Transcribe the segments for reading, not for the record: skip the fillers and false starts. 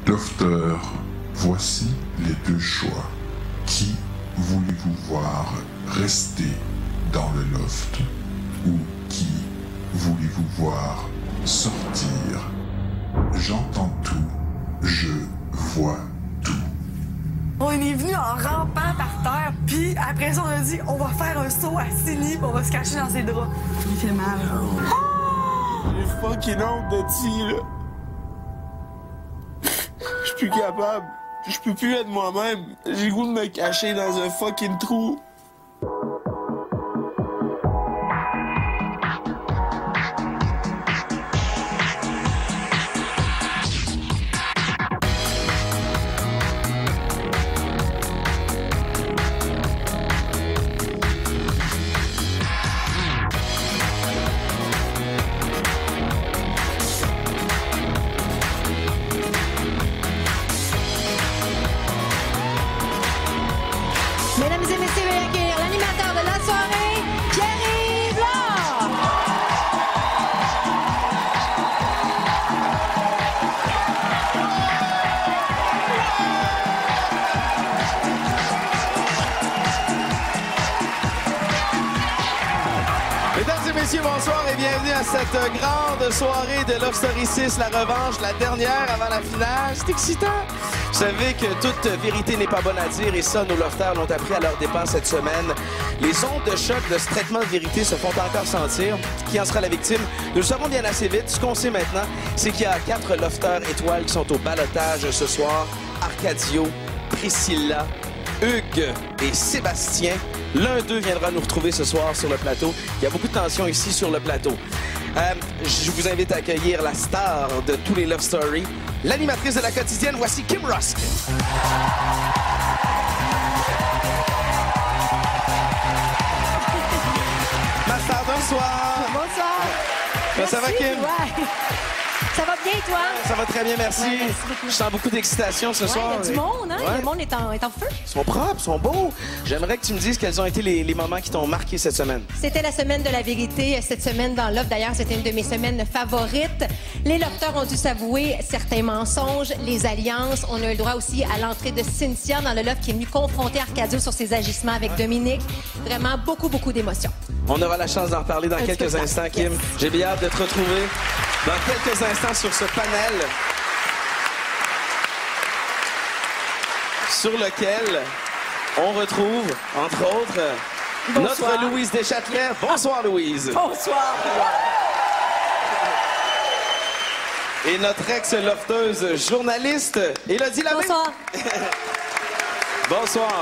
Lofter, voici les deux choix. Qui voulez-vous voir rester dans le loft ou qui voulez-vous voir sortir? J'entends tout, je vois tout. On est venu en rampant par terre, puis après ça, on a dit on va faire un saut à Sydney, puis on va se cacher dans ses draps. Il fait mal. Oh! J'ai fucking honte de ti, là. Je suis plus capable. Je peux plus être moi-même. J'ai le goût de me cacher dans un fucking trou. Mesdames et messieurs, veuillez accueillir l'animateur de la soirée, Pierre-Yves Lard. Mesdames et messieurs, bonsoir et bienvenue à cette grande soirée de Love Story 6, la revanche, la dernière avant la finale. C'est excitant! Vous savez que toute vérité n'est pas bonne à dire et ça, nos lofters l'ont appris à leur dépens cette semaine. Les ondes de choc de ce traitement de vérité se font encore sentir. Qui en sera la victime? Nous le saurons bien assez vite. Ce qu'on sait maintenant, c'est qu'il y a 4 lofters étoiles qui sont au ballottage ce soir. Arcadio, Priscilla, Hugues et Sébastien. L'un d'eux viendra nous retrouver ce soir sur le plateau. Il y a beaucoup de tension ici sur le plateau. Je vous invite à accueillir la star de tous les Love Story, l'animatrice de la quotidienne. Voici Kim Rusk. Ma star, bonsoir. Bonsoir. Ça va, Kim? Ouais. Ça va bien, toi? Ça va très bien, merci. Ouais, merci beaucoup. Je sens beaucoup d'excitation ce soir. Il y a du monde, hein? Ouais. Le monde est en feu. Ils sont propres, ils sont beaux. J'aimerais que tu me dises quels ont été les moments qui t'ont marqué cette semaine. C'était la semaine de la vérité. Cette semaine dans Love, d'ailleurs, c'était une de mes semaines favorites. Les lofters ont dû s'avouer certains mensonges, les alliances. On a eu le droit aussi à l'entrée de Cynthia dans le loft qui est venue confronter Arcadio sur ses agissements avec Dominique. Vraiment beaucoup d'émotions. On aura la chance d'en reparler dans Un petit quelques peu de instants, temps. Kim. Yes. J'ai bien hâte de te retrouver dans quelques instants sur ce panel sur lequel on retrouve, entre autres, Bonsoir. notre Louise Deschâtelet. Bonsoir, Louise. Bonsoir. Et notre ex-lofteuse journaliste, Élodie Lamé. Bonsoir. Bonsoir.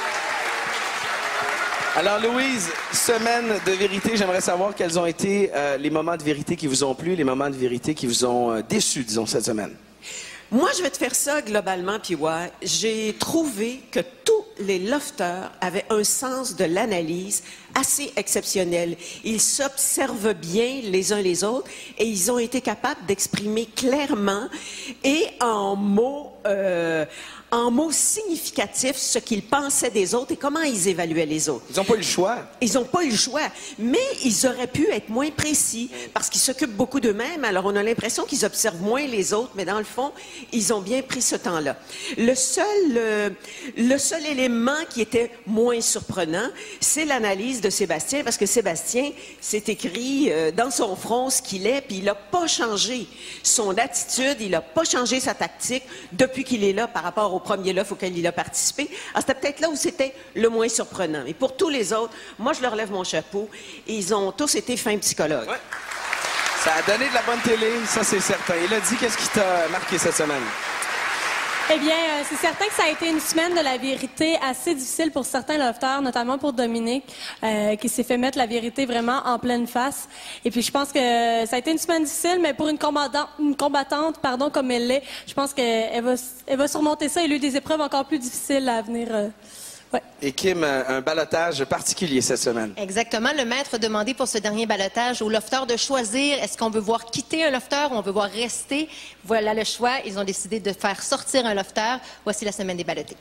Alors, Louise, semaine de vérité, j'aimerais savoir quels ont été les moments de vérité qui vous ont plu, les moments de vérité qui vous ont déçus, disons, cette semaine. Moi, je vais te faire ça globalement, puis ouais. J'ai trouvé que tous les lofters avaient un sens de l'analyse assez exceptionnel. Ils s'observent bien les uns les autres et ils ont été capables d'exprimer clairement et en mots significatifs ce qu'ils pensaient des autres et comment ils évaluaient les autres. Ils n'ont pas eu le choix. Ils n'ont pas eu le choix, mais ils auraient pu être moins précis parce qu'ils s'occupent beaucoup d'eux-mêmes. Alors, on a l'impression qu'ils observent moins les autres, mais dans le fond, ils ont bien pris ce temps-là. Le seul élément qui était moins surprenant, c'est l'analyse de Sébastien, parce que Sébastien s'est écrit dans son front ce qu'il est, puis il n'a pas changé son attitude, il n'a pas changé sa tactique depuis qu'il est là par rapport au premier loft auquel il a participé. Alors, c'était peut-être là où c'était le moins surprenant. Et pour tous les autres, moi, je leur lève mon chapeau. Ils ont tous été fins psychologues. Ouais. Ça a donné de la bonne télé, ça c'est certain. Élodie, qu'est-ce qui t'a marqué cette semaine? Eh bien, c'est certain que ça a été une semaine de la vérité assez difficile pour certains lofters, notamment pour Dominique, qui s'est fait mettre la vérité vraiment en pleine face. Et puis, je pense que ça a été une semaine difficile, mais pour une combattante, comme elle l'est, je pense qu'elle va surmonter ça et lui des épreuves encore plus difficiles à venir. Ouais. Et Kim, un ballottage particulier cette semaine. Exactement. Le maître a demandé pour ce dernier ballottage aux lofters de choisir est-ce qu'on veut voir quitter un lofter ou on veut voir rester. Voilà le choix. Ils ont décidé de faire sortir un lofter. Voici la semaine des ballotés.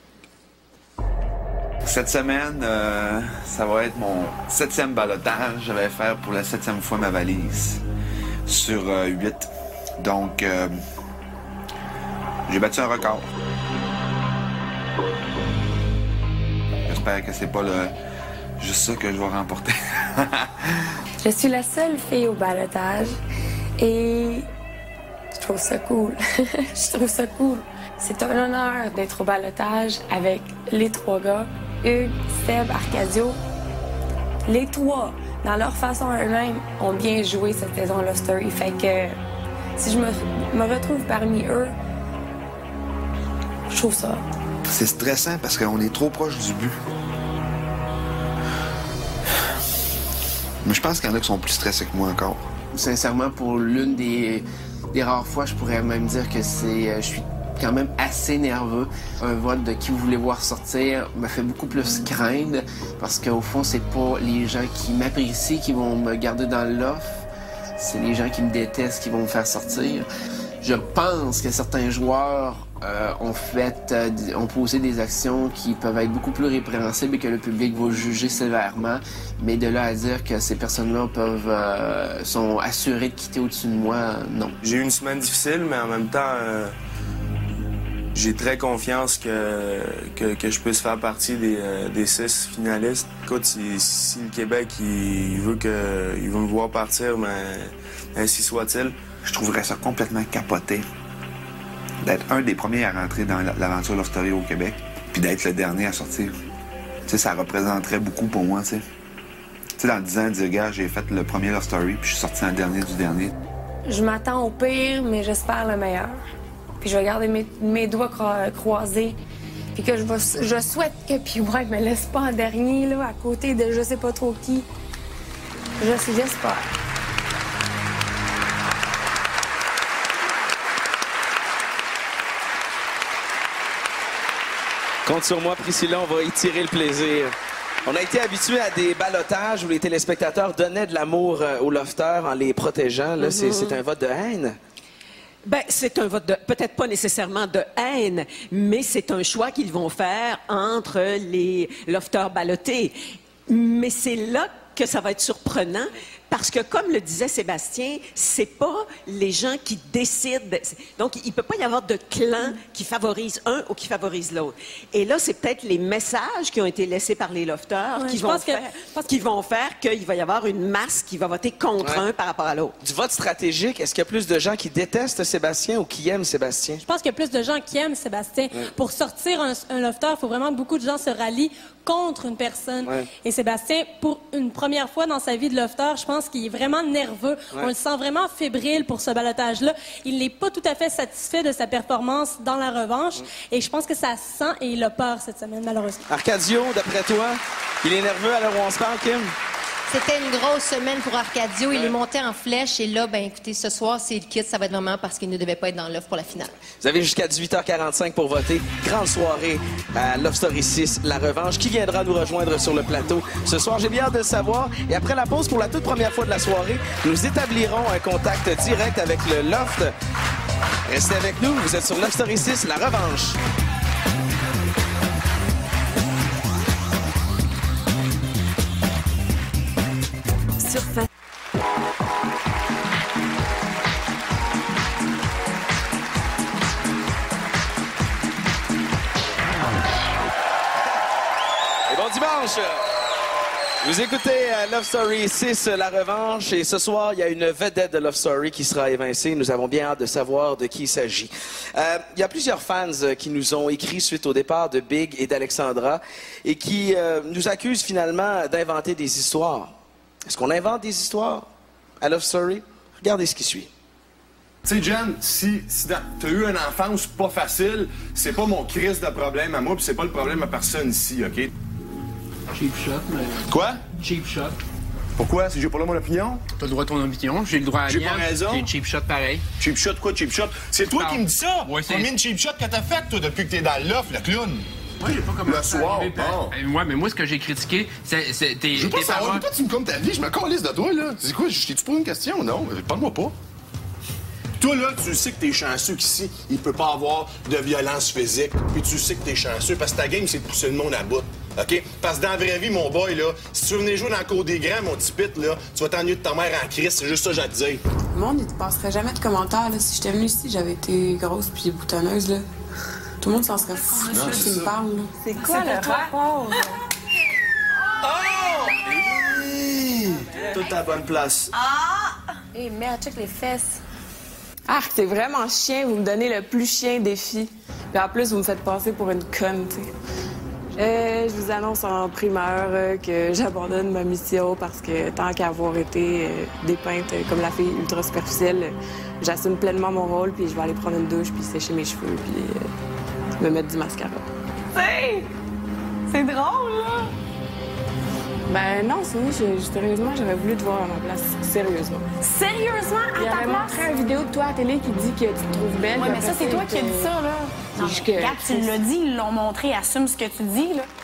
Cette semaine, ça va être mon 7e ballottage. Je vais faire pour la 7e fois ma valise sur 8. Donc, J'ai battu un record. J'espère que c'est pas juste ça que je vais remporter. Je suis la seule fille au ballottage et je trouve ça cool. Je trouve ça cool. C'est un honneur d'être au ballottage avec les 3 gars, Hugues, Seb, Arcadio. Les 3, dans leur façon eux-mêmes, ont bien joué cette saison Love Story. Fait que si je me retrouve parmi eux, je trouve ça. C'est stressant parce qu'on est trop proche du but. Mais je pense qu'il y en a qui sont plus stressés que moi encore. Sincèrement, pour l'une des rares fois, je pourrais même dire que je suis quand même assez nerveux. Un vote de qui vous voulez voir sortir me fait beaucoup plus craindre parce qu'au fond, c'est pas les gens qui m'apprécient qui vont me garder dans l'offre. C'est les gens qui me détestent qui vont me faire sortir. Je pense que certains joueurs ont posé des actions qui peuvent être beaucoup plus répréhensibles et que le public va juger sévèrement. Mais de là à dire que ces personnes-là sont assurées de quitter au-dessus de moi, non. J'ai eu une semaine difficile, mais en même temps, j'ai très confiance que je puisse faire partie des 6 finalistes. Écoute, si le Québec il veut me voir partir, mais ainsi soit-il. Je trouverais ça complètement capoté d'être un des premiers à rentrer dans l'aventure Love Story au Québec, puis d'être le dernier à sortir. Tu sais, ça représenterait beaucoup pour moi, tu sais. Tu sais, dans 10 ans, dire, gars, j'ai fait le premier Love Story, puis je suis sorti en dernier du dernier. Je m'attends au pire, mais j'espère le meilleur. Puis je vais garder mes doigts croisés. Puis que je souhaite que PY me laisse pas en dernier, là, à côté de je sais pas trop qui. J'espère. Compte sur moi, Priscilla, on va étirer le plaisir. On a été habitués à des ballottages où les téléspectateurs donnaient de l'amour aux lofters en les protégeant. Là, c'est un vote de haine. Ben, c'est un vote peut-être pas nécessairement de haine, mais c'est un choix qu'ils vont faire entre les lofters ballottés. Mais c'est là que ça va être surprenant, parce que, comme le disait Sébastien, c'est pas les gens qui décident. Donc, il peut pas y avoir de clan qui favorise un ou qui favorise l'autre. Et là, c'est peut-être les messages qui ont été laissés par les lofters qui vont faire qu'il va y avoir une masse qui va voter contre un par rapport à l'autre. Du vote stratégique, est-ce qu'il y a plus de gens qui détestent Sébastien ou qui aiment Sébastien? Je pense qu'il y a plus de gens qui aiment Sébastien. Pour sortir un lofter, il faut vraiment que beaucoup de gens se rallient contre une personne. Et Sébastien, pour une première fois dans sa vie de lofter, je pense qu'il est vraiment nerveux. On le sent vraiment fébrile pour ce ballottage-là. Il n'est pas tout à fait satisfait de sa performance dans la revanche. Et je pense que ça se sent et il a peur cette semaine, malheureusement. Arcadio, d'après toi, il est nerveux à l'heure où on se parle, Kim? C'était une grosse semaine pour Arcadio. Il est monté en flèche. Et là, ben écoutez, ce soir, c'est le kit. Ça va être vraiment parce qu'il ne devait pas être dans l'offre pour la finale. Vous avez jusqu'à 18h45 pour voter. Grande soirée à Love Story 6, la revanche. Qui viendra nous rejoindre sur le plateau ce soir? J'ai bien hâte de le savoir. Et après la pause, pour la toute première fois de la soirée, nous établirons un contact direct avec le Loft. Restez avec nous. Vous êtes sur Love Story 6, la revanche. Et bon dimanche! Vous écoutez Love Story 6, la revanche, et ce soir, il y a une vedette de Love Story qui sera évincée. Nous avons bien hâte de savoir de qui il s'agit. Il y a plusieurs fans qui nous ont écrit suite au départ de Big et d'Alexandra et qui nous accusent finalement d'inventer des histoires. Est-ce qu'on invente des histoires à Love Story? Regardez ce qui suit. Tu sais, Jen, si t'as eu une enfance pas facile, c'est pas mon crise de problème à moi, puis c'est pas le problème à personne ici, OK? Cheap shot, mais... Quoi? Cheap shot. Pourquoi? Si j'ai pas là mon opinion? T'as le droit à ton opinion, j'ai le droit à la J'ai mienne. pas raison. J'ai cheap shot pareil. Cheap shot quoi, cheap shot? C'est toi qui me dis ça? Ouais, c'est... Combien de cheap shots que t'as fait, toi, depuis que t'es dans l'offre, le clown? Moi, j'ai pas commencé le soir, Ouais, mais moi, ce que j'ai critiqué, c'est tes... Je veux pas savoir, toi, tu me comptes ta vie, je me calisse de toi, là. C'est quoi, je t'ai-tu posé une question? Non, parle-moi pas. Toi, là, tu sais que t'es chanceux qu'ici, il peut pas avoir de violence physique. Puis tu sais que t'es chanceux parce que ta game, c'est de pousser le monde à bout. OK? Parce que dans la vraie vie, mon boy, là, si tu veux venir jouer dans la cour des grands, mon petit pit, là, tu vas t'ennuyer de ta mère en crise, c'est juste ça que j'ai à te dire. Le monde, il te passerait jamais de commentaires, là. Si j'étais venue ici, j'avais été grosse puis boutonneuse, là. Tout le monde s'en serait foutu, là, qui me parle, là. C'est quoi le rapport? Toute à la bonne place. Hé, merde, check les fesses. Ah, c'est vraiment chien, vous me donnez le plus chien défi. Puis en plus, vous me faites passer pour une conne, tu sais. Je vous annonce en primeur que j'abandonne ma mission parce que tant qu'à avoir été dépeinte comme la fille ultra superficielle, j'assume pleinement mon rôle, puis je vais aller prendre une douche, puis sécher mes cheveux, puis me mettre du mascara. T'sais, c'est drôle, là! Ben non, sérieusement, j'aurais voulu te voir à ma place. Sérieusement. Sérieusement, à ta Il aurait place? montré une vidéo de toi à la télé qui dit que tu te trouves belle. Oui, mais ça, c'est toi qui as dit ça, là. Non, regarde, tu l'as dit, ils l'ont montré, assume ce que tu dis, là.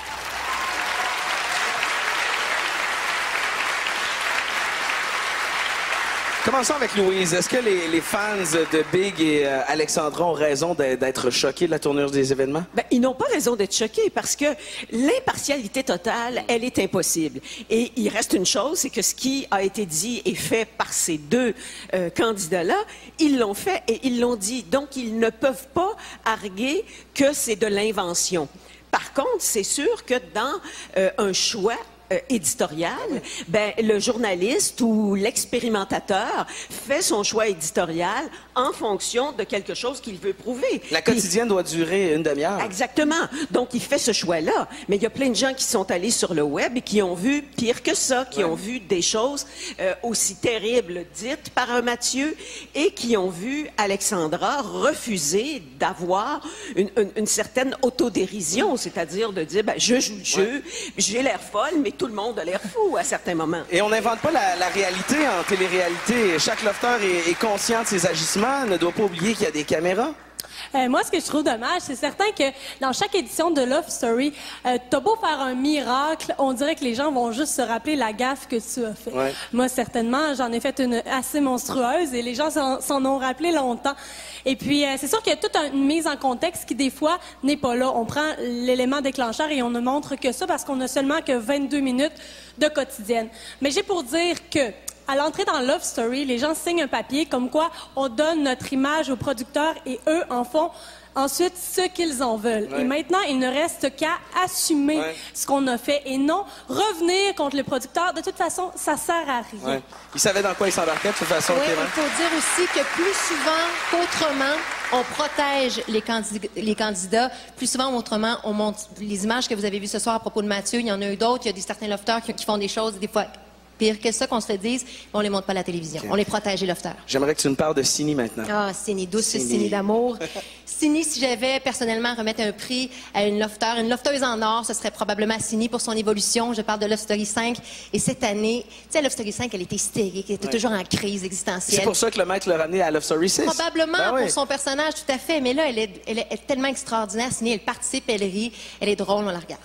Commençons avec Louise. Est-ce que les fans de Big et Alexandra ont raison d'être choqués de la tournure des événements? Ben, ils n'ont pas raison d'être choqués parce que l'impartialité totale, elle est impossible. Et il reste une chose, c'est que ce qui a été dit et fait par ces deux candidats-là, ils l'ont fait et ils l'ont dit. Donc, ils ne peuvent pas arguer que c'est de l'invention. Par contre, c'est sûr que dans un choix éditorial, ben, le journaliste ou l'expérimentateur fait son choix éditorial en fonction de quelque chose qu'il veut prouver. La quotidienne doit durer une demi-heure. Exactement. Donc, il fait ce choix-là. Mais il y a plein de gens qui sont allés sur le web et qui ont vu pire que ça, qui ont vu des choses aussi terribles dites par un Mathieu et qui ont vu Alexandra refuser d'avoir une certaine autodérision, c'est-à-dire de dire, ben, je joue le jeu, j'ai l'air folle, mais tout le monde a l'air fou à certains moments. Et on n'invente pas la réalité en télé-réalité. Chaque lofteur est conscient de ses agissements, ne doit pas oublier qu'il y a des caméras. Moi, ce que je trouve dommage, c'est certain que dans chaque édition de Love Story, t'as beau faire un miracle, on dirait que les gens vont juste se rappeler la gaffe que tu as fait. Ouais. Moi, certainement, j'en ai fait une assez monstrueuse et les gens s'en ont rappelé longtemps. Et puis, c'est sûr qu'il y a toute une mise en contexte qui, des fois, n'est pas là. On prend l'élément déclencheur et on ne montre que ça parce qu'on a seulement que 22 minutes de quotidienne. Mais j'ai pour dire que à l'entrée dans Love Story, les gens signent un papier comme quoi on donne notre image aux producteurs et eux en font ensuite ce qu'ils en veulent. Ouais. Et maintenant, il ne reste qu'à assumer ce qu'on a fait et non revenir contre les producteurs. De toute façon, ça sert à rien. Ouais. Ils savaient dans quoi ils s'embarquaient de toute façon. Oui, il faut dire aussi que plus souvent qu'autrement, on protège les candidats. Plus souvent autrement, on montre les images que vous avez vues ce soir à propos de Mathieu. Il y en a eu d'autres. Il y a certains lofteurs qui font des choses des fois pire que ça, qu'on se le dise, on les montre pas à la télévision. Okay. On les protège, les lofteurs. J'aimerais que tu me parles de Sini maintenant. Ah, Sini, douce Sini d'amour. Sini, si j'avais personnellement à remettre un prix à une lofteuse en or, ce serait probablement Sini pour son évolution. Je parle de Love Story 5. Et cette année, tu sais, Love Story 5, elle était hystérique, elle était toujours en crise existentielle. C'est pour ça que le maître l'a ramené à Love Story 6. Probablement pour son personnage, tout à fait. Mais là, elle est tellement extraordinaire. Sini, elle participe, elle rit, elle est drôle, on la regarde.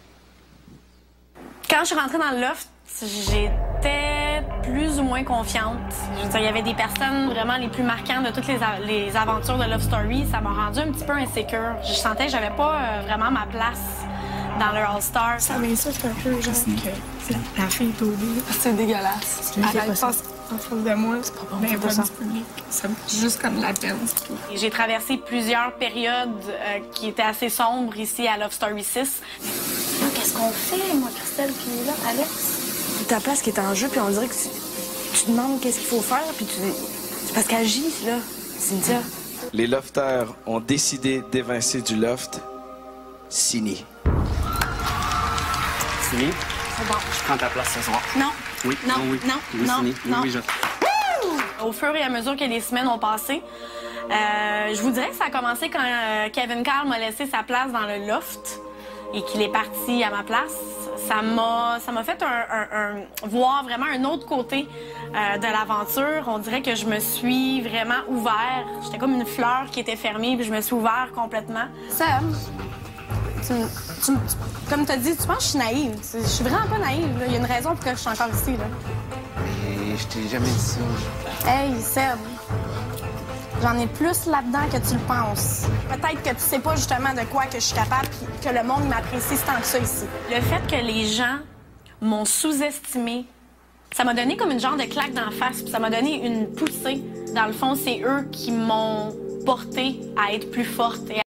Quand je suis rentrée dans le loft, j'étais plus ou moins confiante. Je veux dire, il y avait des personnes vraiment les plus marquantes de toutes les aventures de Love Story. Ça m'a rendue un petit peu insécure. Je sentais que j'avais pas vraiment ma place dans le All-Star. Ça m'insulte un peu, genre, que la fille est au bout. C'est dégueulasse. Elle passe en face de moi, c'est pas bon, mais pas du public. Ça me fait juste comme de la peine, c'est tout. J'ai traversé plusieurs périodes qui étaient assez sombres ici à Love Story 6. Qu'est-ce qu'on fait, moi, Christelle, puis là, Alex? Ta place qui est en jeu, puis on dirait que tu demandes qu'est-ce qu'il faut faire, puis c'est parce qu'elle agit, là, Cynthia. Les lofteurs ont décidé d'évincer du loft Sini. Sini? C'est bon. Je prends ta place ce soir. Non. Oui. Non. Oui. Non. Oui, Non. Sini. Non. Oui, Au fur et à mesure que les semaines ont passé, je vous dirais que ça a commencé quand Kevin Carl m'a laissé sa place dans le loft et qu'il est parti à ma place. Ça m'a fait voir vraiment un autre côté de l'aventure. On dirait que je me suis vraiment ouvert. J'étais comme une fleur qui était fermée, puis je me suis ouvert complètement. Sam, comme tu as dit, tu penses que je suis naïve. Je suis vraiment pas naïve. Là. Il y a une raison pour que je suis encore ici. Là. Mais je t'ai jamais dit ça. Hey, Seb. J'en ai plus là-dedans que tu le penses. Peut-être que tu sais pas justement de quoi que je suis capable puis que le monde m'apprécie tant que ça ici. Le fait que les gens m'ont sous-estimé, ça m'a donné comme une genre de claque d'en face, puis ça m'a donné une poussée. Dans le fond, c'est eux qui m'ont portée à être plus forte et